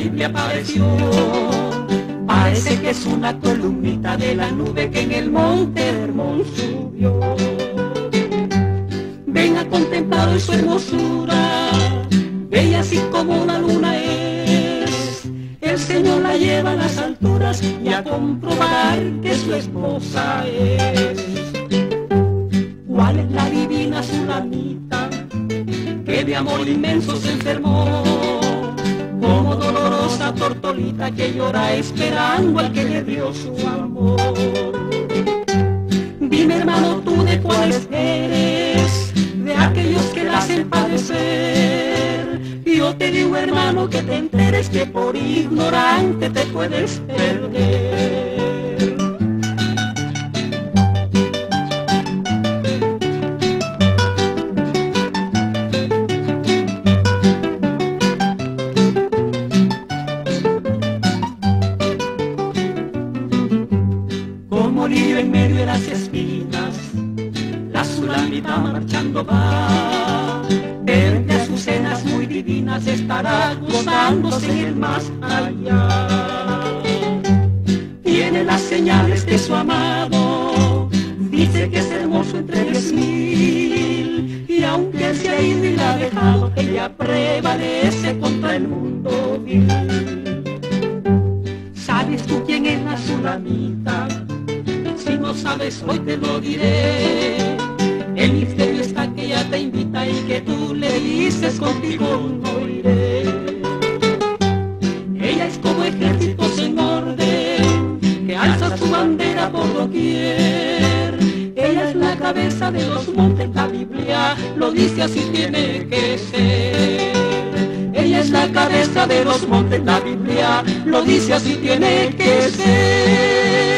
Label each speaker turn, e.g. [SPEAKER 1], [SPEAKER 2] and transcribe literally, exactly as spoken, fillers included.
[SPEAKER 1] Biblia apareció. Parece que es una columnita de la nube que en el monte Hermón subió. Ven a contemplar hoy su hermosura, bella así como la luna es. El Señor la lleva a las alturas y a comprobar que su esposa es. ¿Cuál es la divina Sulamita que de amor inmenso se enfermó? Como dolorosa tortolita que llora esperando al que le dio su amor. Dime, hermano, tú de cuáles eres, de aquellos que la hacen padecer. Y yo te digo, hermano, que te enteres que por ignorante te puedes perder. Como lirio en medio de las espinas, la Sulamita marchando va. Entre azucenas muy divinas estará gozándose en el más allá. Tiene las señales de su amado, dice que es hermoso entre diez mil. Y aunque él se ha ido y la ha dejado, ella prevalece contra el mundo vil. ¿Sabes tú quién es la Sulamita? Si no sabes, hoy te lo diré. El misterio está que ella te invita y que tú le dices contigo no iré. Ella es como ejércitos en orden, que alza su bandera por doquier. Ella es la cabeza de los montes, la Biblia lo dice, así tiene que ser. Ella es la cabeza de los montes, la Biblia lo dice, así tiene que ser.